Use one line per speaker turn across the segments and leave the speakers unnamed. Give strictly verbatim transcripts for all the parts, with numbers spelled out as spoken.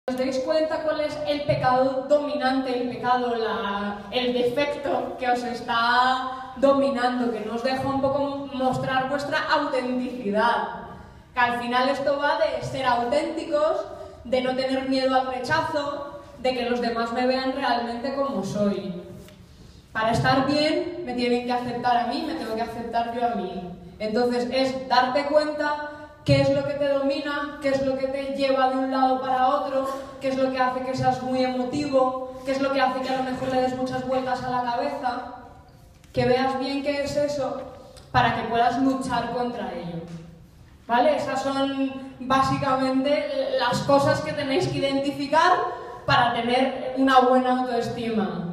¿Os dais cuenta cuál es el pecado dominante, el pecado, la, el defecto que os está dominando, que nos deja un poco mostrar vuestra autenticidad? Que al final esto va de ser auténticos, de no tener miedo al rechazo, de que los demás me vean realmente como soy. Para estar bien me tienen que aceptar a mí, me tengo que aceptar yo a mí. Entonces es darte cuenta qué es lo que te domina, qué es lo que te lleva de un lado para otro, qué es lo que hace que seas muy emotivo, qué es lo que hace que a lo mejor le des muchas vueltas a la cabeza, que veas bien qué es eso para que puedas luchar contra ello. ¿Vale? Esas son básicamente las cosas que tenéis que identificar para tener una buena autoestima.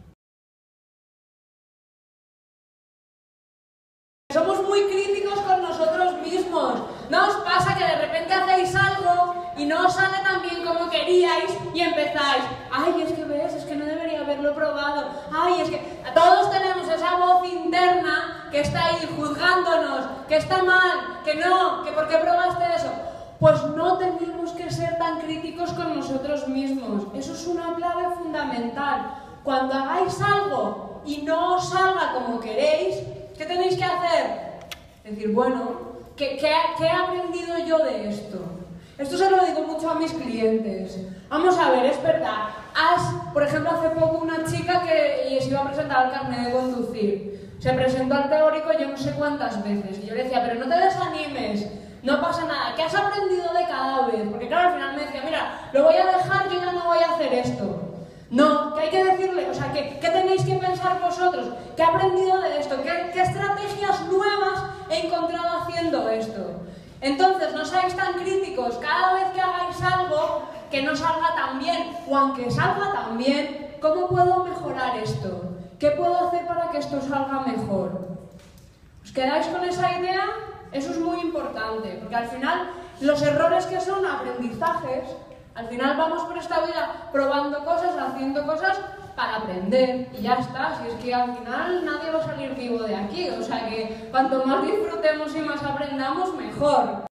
Somos muy críticos con nosotros mismos. ¿No os pasa que de repente hacéis algo y no os sale tan bien como queríais y empezáis? Ay, es que ves, es que no debería haberlo probado. Ay, es que todos tenemos esa voz interna que está ahí juzgándonos, que está mal, que no, que por qué probaste eso. Pues no tenemos que ser tan críticos con nosotros mismos. Eso es una clave fundamental. Cuando hagáis algo y no os salga como queréis, ¿qué tenéis que hacer? Decir, bueno, ¿qué, qué, qué he aprendido yo de esto? Esto se lo digo mucho a mis clientes. Vamos a ver, es verdad. Has, por ejemplo, hace poco una chica que se iba a presentar al carnet de conducir. Se presentó al teórico yo no sé cuántas veces. Y yo le decía, pero no te desanimes, no pasa nada. ¿Qué has aprendido de cada vez? Porque claro, al final me decía, mira, lo voy a dejar, yo ya no voy a hacer esto. No, que hay que decirle, o sea, que, ¿qué tenéis que pensar vosotros? ¿Qué he aprendido de esto? ¿Qué, qué estrategias nuevas he encontrado haciendo esto? Entonces, no seáis tan críticos. Cada vez que hagáis algo que no salga tan bien, o aunque salga tan bien, ¿cómo puedo mejorar esto? ¿Qué puedo hacer para que esto salga mejor? ¿Os quedáis con esa idea? Eso es muy importante, porque al final, los errores que son aprendizajes, al final vamos por esta vida probando cosas, haciendo cosas para aprender y ya está. Si es que al final nadie va a salir vivo de aquí, o sea que cuanto más disfrutemos y más aprendamos, mejor.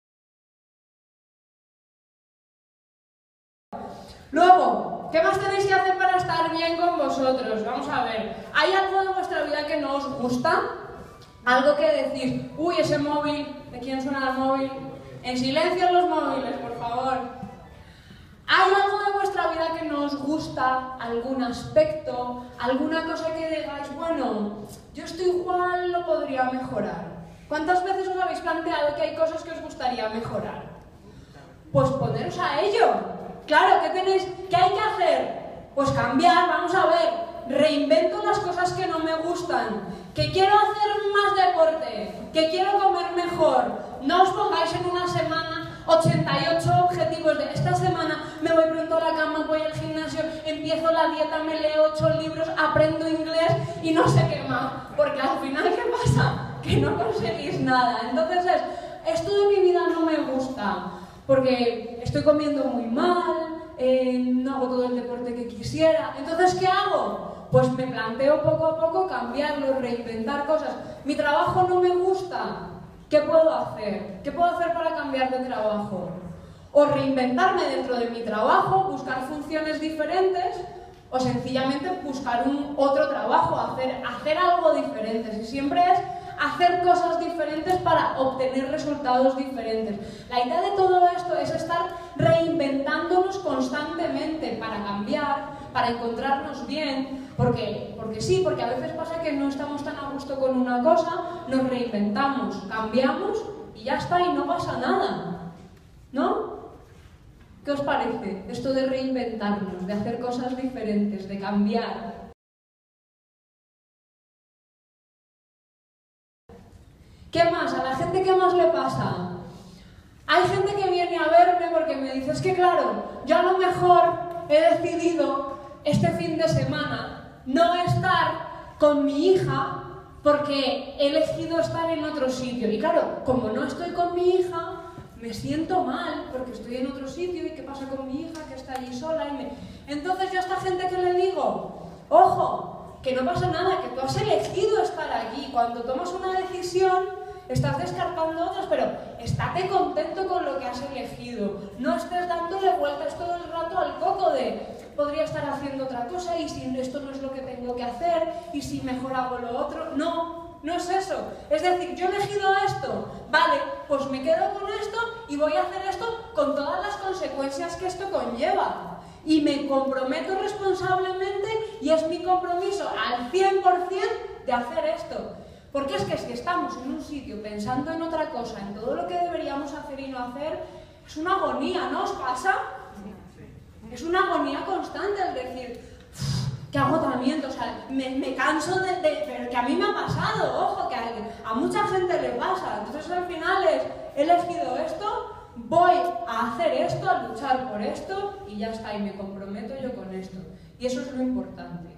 Luego, ¿qué más tenéis que hacer para estar bien con vosotros? Vamos a ver, ¿hay algo de vuestra vida que no os gusta? Algo que decís, uy, ese móvil, ¿de quién suena el móvil? En silencio los móviles, por favor. ¿Hay algo de vuestra vida que no os gusta? ¿Algún aspecto? ¿Alguna cosa que digáis, bueno, yo esto igual lo podría mejorar? ¿Cuántas veces os habéis planteado que hay cosas que os gustaría mejorar? Pues poneros a ello. Claro, ¿qué tenéis? ¿Qué hay que hacer? Pues cambiar, vamos a ver. Reinvento las cosas que no me gustan. Que quiero hacer más deporte. Que quiero comer mejor. No os pongáis en una semana ochenta y ocho objetivos de esta semana, me voy pronto a la cama, voy al gimnasio, empiezo la dieta, me leo ocho libros, aprendo inglés y no sé qué más. Porque al final, ¿qué pasa? Que no conseguís nada. Entonces es, esto de mi vida no me gusta, porque estoy comiendo muy mal, eh, no hago todo el deporte que quisiera. Entonces, ¿qué hago? Pues me planteo poco a poco cambiarlo, reinventar cosas. Mi trabajo no me gusta. ¿Qué puedo hacer? ¿Qué puedo hacer para cambiar de trabajo? O reinventarme dentro de mi trabajo, buscar funciones diferentes, o sencillamente buscar un otro trabajo, hacer, hacer algo diferente. Y siempre es hacer cosas diferentes para obtener resultados diferentes. La idea de todo esto es estar reinventándonos constantemente para cambiar, para encontrarnos bien, porque, porque sí, porque a veces pasa que no estamos tan a gusto con una cosa, nos reinventamos, cambiamos y ya está, y no pasa nada, ¿no? ¿Qué os parece esto de reinventarnos, de hacer cosas diferentes, de cambiar? ¿Qué más? ¿A la gente qué más le pasa? Hay gente que viene a verme porque me dice, es que claro, yo a lo mejor he decidido este fin de semana no estar con mi hija porque he elegido estar en otro sitio. Y claro, como no estoy con mi hija, me siento mal porque estoy en otro sitio y qué pasa con mi hija que está allí sola. Y me... Entonces yo a esta gente que le digo, ojo, que no pasa nada, que tú has elegido estar aquí. Cuando tomas una decisión estás descartando otras, pero estate contento con lo que has elegido. No estés dándole vueltas todo el rato al coco de podría estar haciendo otra cosa y si esto no es lo que tengo que hacer y si mejor hago lo otro. No, no es eso. Es decir, yo he elegido esto, vale, pues me quedo con esto y voy a hacer esto con todas las consecuencias que esto conlleva. Y me comprometo responsablemente y es mi compromiso al cien por cien de hacer esto. Porque es que si estamos en un sitio pensando en otra cosa, en todo lo que deberíamos hacer y no hacer, es una agonía, ¿no os pasa? Es una agonía constante el decir, qué agotamiento, o sea, me, me canso de, de... Pero que a mí me ha pasado, ojo, que a, a mucha gente le pasa. Entonces al final es, he elegido esto, voy a hacer esto, a luchar por esto y ya está, y me comprometo yo con esto. Y eso es lo importante.